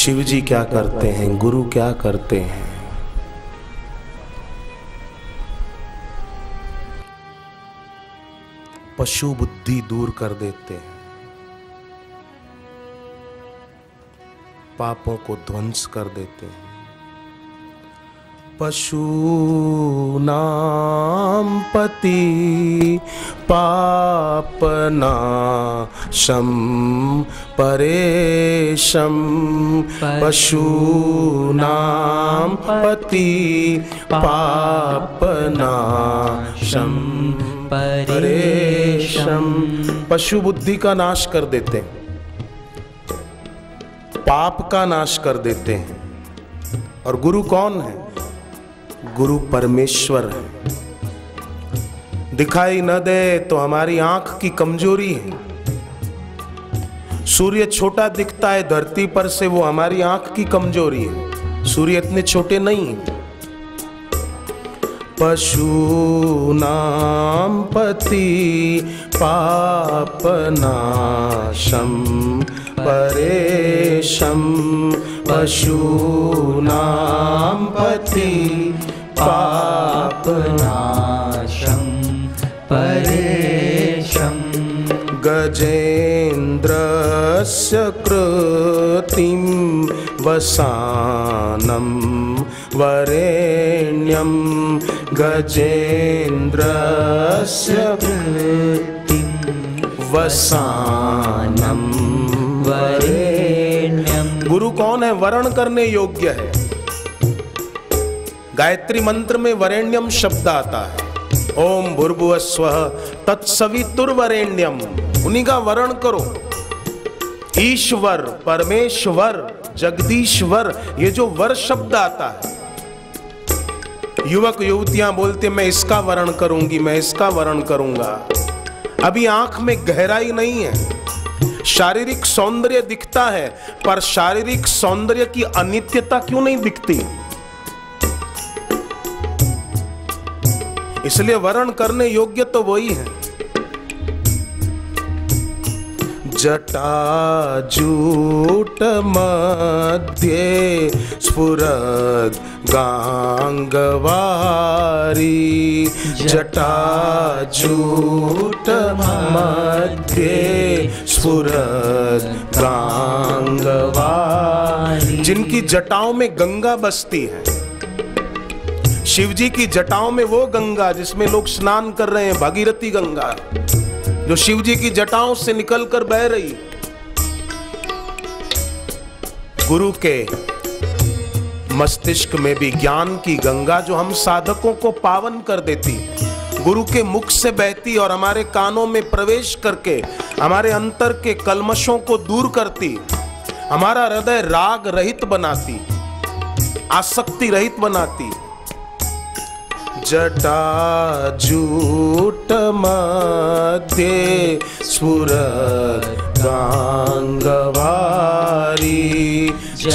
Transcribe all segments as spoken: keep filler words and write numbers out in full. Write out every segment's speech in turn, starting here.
शिव जी क्या करते हैं, गुरु क्या करते हैं। पशु बुद्धि दूर कर देते हैं, पापों को ध्वंस कर देते हैं। पशु नाम पति पापनाशम परेशम। पशु नाम पति पापनाशम परेशम। पशु बुद्धि का नाश कर देते हैं, पाप का नाश कर देते हैं। और गुरु कौन है? गुरु परमेश्वर है। दिखाई न दे तो हमारी आंख की कमजोरी है। सूर्य छोटा दिखता है धरती पर से, वो हमारी आंख की कमजोरी है। सूर्य इतने छोटे नहीं है। पशु नाम पति पापनाशम परेशम। पशु नाम पति पापनाशम परेशम। गजेन्द्रस्य कृतिं वसानं वरेण्यं। गजेन्द्रस्य कृतिं वसानं वरेण्यम। गुरु कौन है? वरण करने योग्य है। गायत्री मंत्र में वरेण्यम शब्द आता है। ओम भूर्भुवः स्वः तत्सवितुर्वरेण्यम। उन्हीं का वरण करो। ईश्वर, परमेश्वर, जगदीश्वर, ये जो वर शब्द आता है, युवक युवतियां बोलते मैं इसका वरण करूंगी, मैं इसका वरण करूंगा। अभी आंख में गहराई नहीं है। शारीरिक सौंदर्य दिखता है, पर शारीरिक सौंदर्य की अनित्यता क्यों नहीं दिखती? इसलिए वरण करने योग्य तो वही है। जटाजूट मध्ये स्फुरद गांगवारी। जटाजूट मध्ये स्फुरद गांगवारी। जिनकी जटाओं में गंगा बसती है। शिव जी की जटाओं में वो गंगा जिसमें लोग स्नान कर रहे हैं, भागीरथी गंगा, जो शिव जी की जटाओं से निकलकर बह रही। गुरु के मस्तिष्क में भी ज्ञान की गंगा, जो हम साधकों को पावन कर देती, गुरु के मुख से बहती और हमारे कानों में प्रवेश करके हमारे अंतर के कल्मशों को दूर करती, हमारा हृदय राग रहित बनाती, आसक्ति रहित बनाती। जटाजूट मध्ये स्फुरद गांगवारी।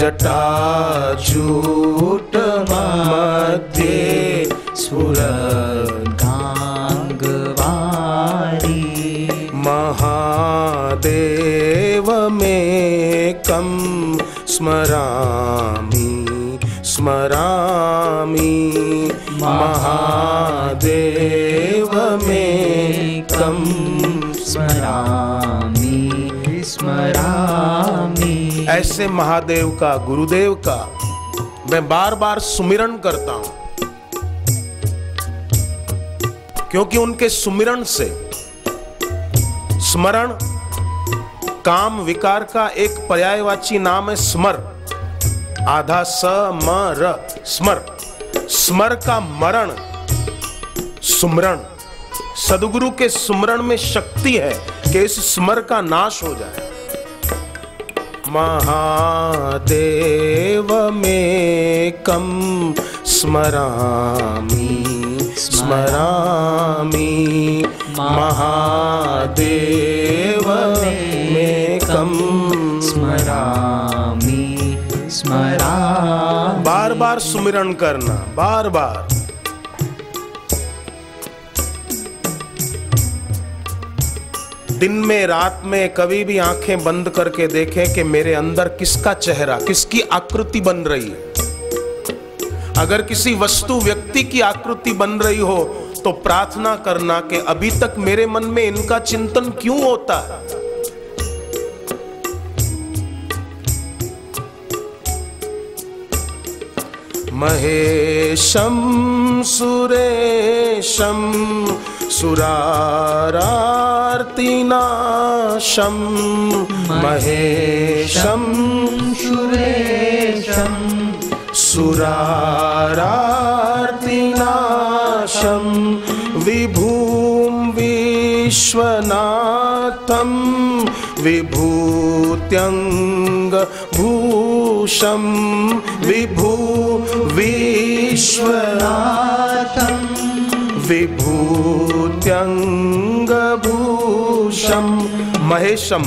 जटाजूट मध्ये स्फुरद गांगवारी। महादेवमेकं स्मरामि स्मरामि। महादेवमेकं स्मरामि स्मरामि। ऐसे महादेव का, गुरुदेव का मैं बार बार सुमिरन करता हूं, क्योंकि उनके सुमिरन से, स्मरण काम विकार का एक पर्यायवाची नाम है स्मर। आधा स म र, स्मर। स्मर का मरण सुमरण। सदगुरु के सुमरण में शक्ति है कि इस स्मर का नाश हो जाए। महादेवमेकं स्मरामि स्मरामि। महादेवमेकं स्मरामि स्मरामि। बार बार सुमिरन करना, बार बार। दिन में रात में कभी भी आंखें बंद करके देखें कि मेरे अंदर किसका चेहरा, किसकी आकृति बन रही है। अगर किसी वस्तु व्यक्ति की आकृति बन रही हो तो प्रार्थना करना कि अभी तक मेरे मन में इनका चिंतन क्यों होता है। महेशम सुरेशम सुरारार्तिनाशम महेशम सुरेशम सुरारार्तिनाशम विभूम विश्वनाथम विभूत्यंग भूषम विभू विश्वनाथम विभूत्यंग भूषम महेशम।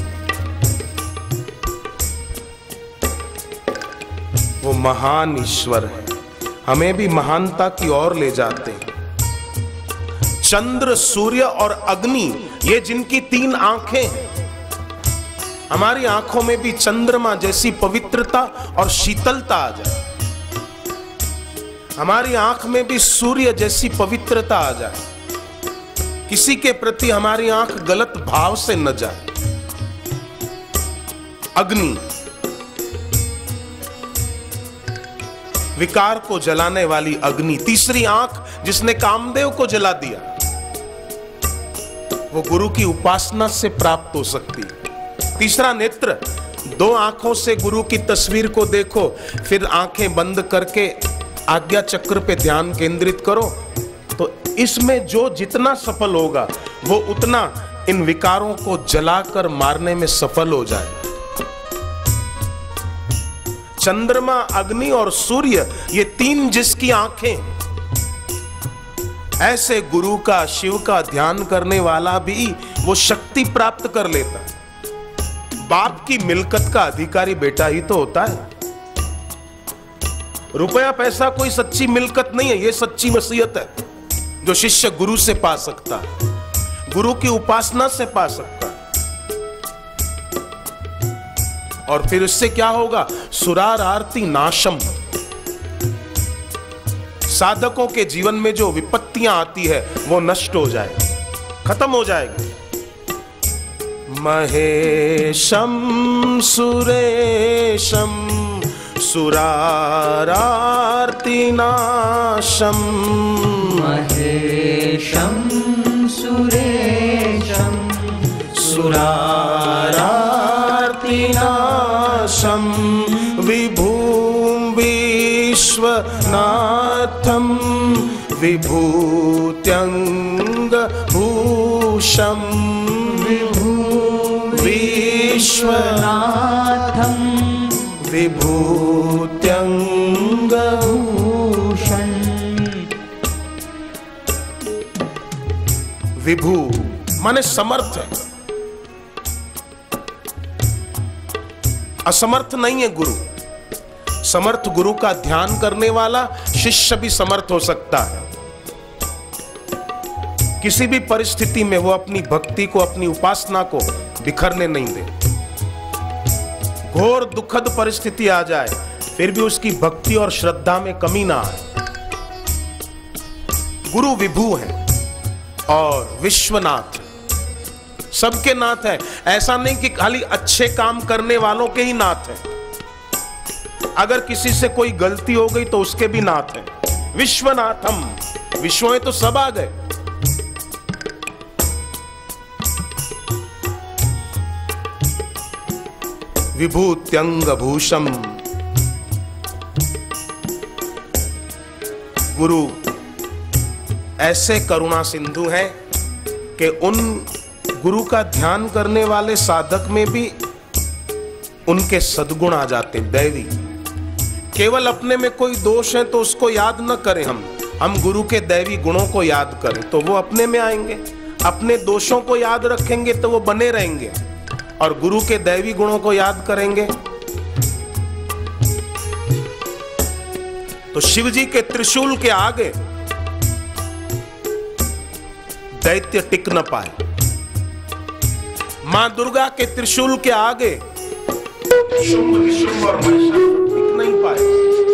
वो महान ईश्वर है, हमें भी महानता की ओर ले जाते हैं। चंद्र, सूर्य और अग्नि, ये जिनकी तीन आंखें हैं, हमारी आंखों में भी चंद्रमा जैसी पवित्रता और शीतलता आ जाए, हमारी आंख में भी सूर्य जैसी पवित्रता आ जाए, किसी के प्रति हमारी आंख गलत भाव से न जाए। अग्नि विकार को जलाने वाली अग्नि, तीसरी आंख जिसने कामदेव को जला दिया, वो गुरु की उपासना से प्राप्त हो सकती है। तीसरा नेत्र, दो आंखों से गुरु की तस्वीर को देखो, फिर आंखें बंद करके आज्ञा चक्र पे ध्यान केंद्रित करो, तो इसमें जो जितना सफल होगा वो उतना इन विकारों को जलाकर मारने में सफल हो जाए। चंद्रमा, अग्नि और सूर्य, ये तीन जिसकी आंखें, ऐसे गुरु का, शिव का ध्यान करने वाला भी वो शक्ति प्राप्त कर लेता है। बाप की मिल्कत का अधिकारी बेटा ही तो होता है। रुपया पैसा कोई सच्ची मिल्कत नहीं है, ये सच्ची वसीयत है जो शिष्य गुरु से पा सकता है, गुरु की उपासना से पा सकता है। और फिर इससे क्या होगा? सुरार आरती नाशम। साधकों के जीवन में जो विपत्तियां आती है वो नष्ट हो जाएगी, खत्म हो जाएगी। महेशम सुरेशम सुरारार्तिनाशम महेशम सुरेशम सुरारार्तिनाशम विभूम विश्वनाथम विभूत्यंग भूषम विश्वनाथम विभूत्यंग भूषण। विभू माने समर्थ है, असमर्थ नहीं है गुरु। समर्थ गुरु का ध्यान करने वाला शिष्य भी समर्थ हो सकता है। किसी भी परिस्थिति में वो अपनी भक्ति को, अपनी उपासना को बिखरने नहीं दे। घोर दुखद परिस्थिति आ जाए फिर भी उसकी भक्ति और श्रद्धा में कमी ना आए। गुरु विभू है और विश्वनाथ, सबके नाथ है। ऐसा नहीं कि खाली अच्छे काम करने वालों के ही नाथ है, अगर किसी से कोई गलती हो गई तो उसके भी नाथ है। विश्वनाथम, विश्व में तो सब आ गए। विभूत्यंग भूषम, गुरु ऐसे करुणा सिंधु हैं कि उन गुरु का ध्यान करने वाले साधक में भी उनके सद्गुण आ जाते हैं, दैवी। केवल अपने में कोई दोष है तो उसको याद न करें, हम हम गुरु के दैवी गुणों को याद करें तो वो अपने में आएंगे। अपने दोषों को याद रखेंगे तो वो बने रहेंगे, और गुरु के दैवी गुणों को याद करेंगे तो शिव जी के त्रिशूल के आगे दैत्य टिक न पाए। मां दुर्गा के त्रिशूल के आगे शुंभ निशुंभ और महिषासुर टिक नहीं पाए।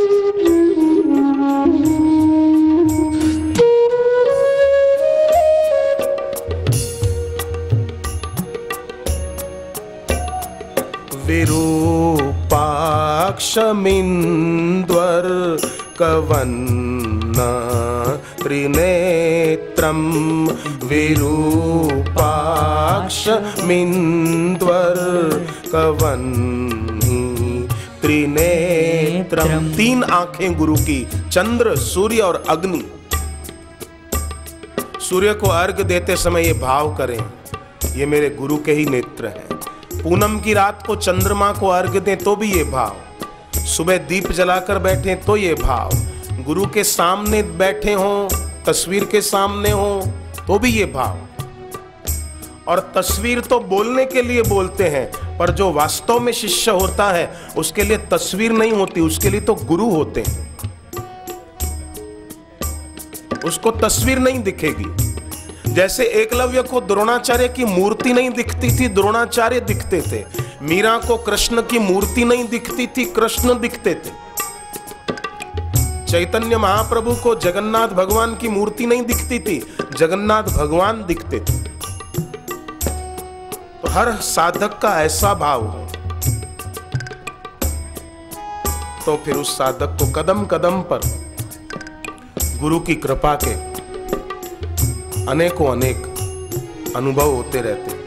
विरूपाक्षमिन्द्वर कवन्न त्रिनेत्रं विरूपाक्षमिन्द्वर कवन्नि त्रिनेत्रम। तीन आंखें गुरु की, चंद्र, सूर्य और अग्नि। सूर्य को अर्घ देते समय ये भाव करें, ये मेरे गुरु के ही नेत्र हैं। पूनम की रात को चंद्रमा को अर्घ दें तो भी ये भाव, सुबह दीप जलाकर बैठे तो ये भाव, गुरु के सामने बैठे हों, तस्वीर के सामने हो तो भी ये भाव। और तस्वीर तो बोलने के लिए बोलते हैं, पर जो वास्तव में शिष्य होता है उसके लिए तस्वीर नहीं होती, उसके लिए तो गुरु होते हैं। उसको तस्वीर नहीं दिखेगी। जैसे एकलव्य को द्रोणाचार्य की मूर्ति नहीं दिखती थी, द्रोणाचार्य दिखते थे। मीरा को कृष्ण की मूर्ति नहीं दिखती थी, कृष्ण दिखते थे। चैतन्य महाप्रभु को जगन्नाथ भगवान की मूर्ति नहीं दिखती थी, जगन्नाथ भगवान दिखते थे। तो हर साधक का ऐसा भाव हो तो फिर उस साधक को कदम कदम पर गुरु की कृपा के अनेकों अनेक अनुभव होते रहते हैं।